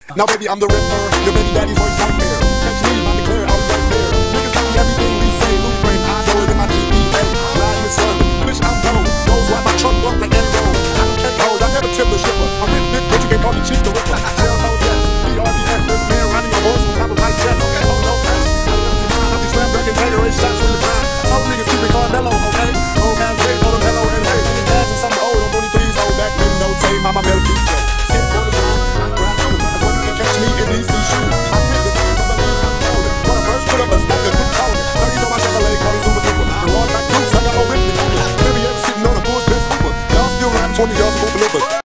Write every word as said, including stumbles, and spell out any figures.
Now baby, I'm the ripper, your baby daddy's worst nightmare. Catch me, I declare I'm right there. Niggas tell me everything we say, Louis Brain, I know it in my G P A. Riding this sun, wish I'm gone. Knows why my truck walk like any road. I don't take hoes, I never tip the shipper. I'm rich, bitch, but you can call me Chief the Ripper. Shell toe, yes, B R B S, this man riding your horse on top of my chest. Okay, hold no fast. I never see mine, I'll be slam breaking Gatorade shots from the grind. Told niggas keep it Carmelo, okay? Old ass red, hold them hello and hey. Ass and something old, I'm twenty-threes, hold back, then no tape, mama milk deep. Ten quarters down, I grind through. That's why you can catch me in these shoes. I'm with the thing, I believe I'm golden. When I first put up a stack of good calling. thirties on my Chevrolet, call me super duper. The raw like boots, I got no risk. Maybe ever sitting on a bull's bitch. Y'all still rap twenty, y'all super looper.